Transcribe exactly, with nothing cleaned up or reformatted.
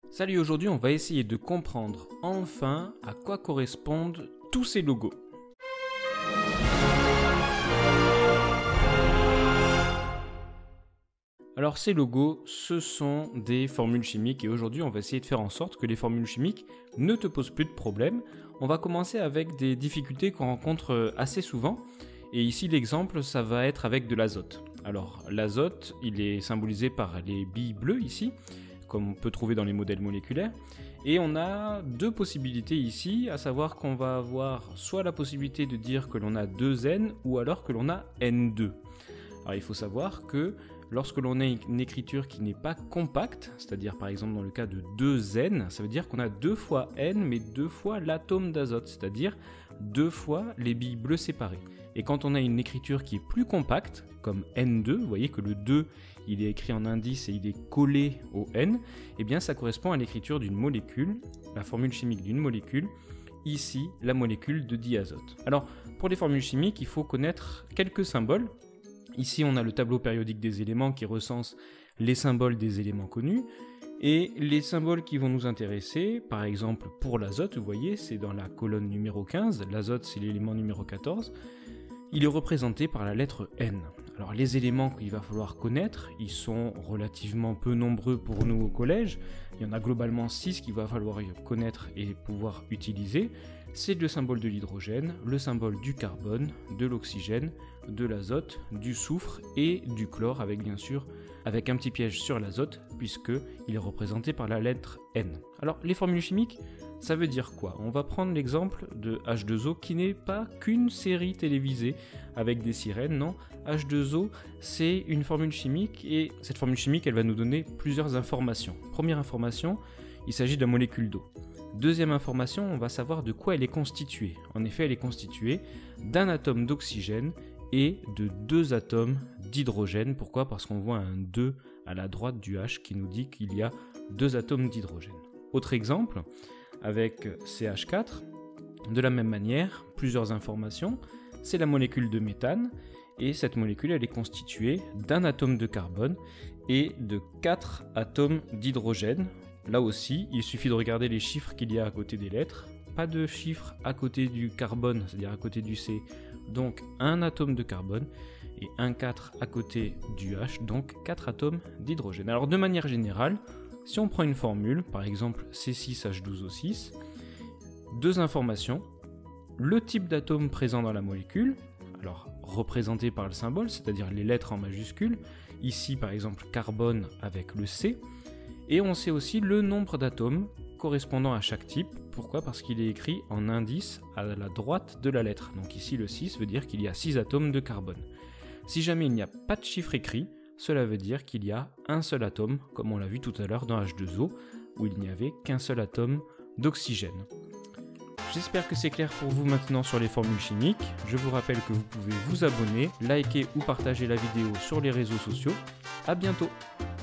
Salut, aujourd'hui on va essayer de comprendre enfin à quoi correspondent tous ces logos. Alors ces logos, ce sont des formules chimiques et aujourd'hui on va essayer de faire en sorte que les formules chimiques ne te posent plus de problème. On va commencer avec des difficultés qu'on rencontre assez souvent et ici l'exemple ça va être avec de l'azote. Alors l'azote il est symbolisé par les billes bleues ici, comme on peut trouver dans les modèles moléculaires. Et on a deux possibilités ici, à savoir qu'on va avoir soit la possibilité de dire que l'on a deux N ou alors que l'on a N deux. Alors il faut savoir que lorsque l'on a une écriture qui n'est pas compacte, c'est-à-dire par exemple dans le cas de deux N, ça veut dire qu'on a deux fois N mais deux fois l'atome d'azote, c'est-à-dire deux fois les billes bleues séparées. Et quand on a une écriture qui est plus compacte, comme N deux, vous voyez que le deux il est écrit en indice et il est collé au N, et bien ça correspond à l'écriture d'une molécule, la formule chimique d'une molécule, ici la molécule de diazote. Alors pour les formules chimiques, il faut connaître quelques symboles. Ici on a le tableau périodique des éléments qui recense les symboles des éléments connus, et les symboles qui vont nous intéresser, par exemple pour l'azote, vous voyez c'est dans la colonne numéro quinze, l'azote c'est l'élément numéro quatorze, il est représenté par la lettre N. Alors les éléments qu'il va falloir connaître, ils sont relativement peu nombreux pour nous au collège. Il y en a globalement six qu'il va falloir connaître et pouvoir utiliser. C'est le symbole de l'hydrogène, le symbole du carbone, de l'oxygène, de l'azote, du soufre et du chlore, avec bien sûr avec un petit piège sur l'azote, puisqu'il est représenté par la lettre N. Alors les formules chimiques, ça veut dire quoi? On va prendre l'exemple de H deux O qui n'est pas qu'une série télévisée avec des sirènes, non. H deux O c'est une formule chimique et cette formule chimique elle va nous donner plusieurs informations. Première information, il s'agit de la molécule d'eau. Deuxième information, on va savoir de quoi elle est constituée. En effet, elle est constituée d'un atome d'oxygène et de deux atomes d'hydrogène. Pourquoi? Parce qu'on voit un deux à la droite du H qui nous dit qu'il y a deux atomes d'hydrogène. Autre exemple, avec C H quatre, de la même manière, plusieurs informations, c'est la molécule de méthane, et cette molécule elle est constituée d'un atome de carbone et de quatre atomes d'hydrogène. Là aussi, il suffit de regarder les chiffres qu'il y a à côté des lettres, pas de chiffres à côté du carbone, c'est-à-dire à côté du C, donc un atome de carbone, et un quatre à côté du H, donc quatre atomes d'hydrogène. Alors de manière générale, si on prend une formule, par exemple C six H douze O six, deux informations, le type d'atome présent dans la molécule, alors représenté par le symbole, c'est-à-dire les lettres en majuscules, ici par exemple carbone avec le C, et on sait aussi le nombre d'atomes correspondant à chaque type. Pourquoi? Parce qu'il est écrit en indice à la droite de la lettre, donc ici le six veut dire qu'il y a six atomes de carbone. Si jamais il n'y a pas de chiffre écrit, cela veut dire qu'il y a un seul atome, comme on l'a vu tout à l'heure dans H deux O, où il n'y avait qu'un seul atome d'oxygène. J'espère que c'est clair pour vous maintenant sur les formules chimiques. Je vous rappelle que vous pouvez vous abonner, liker ou partager la vidéo sur les réseaux sociaux. A bientôt!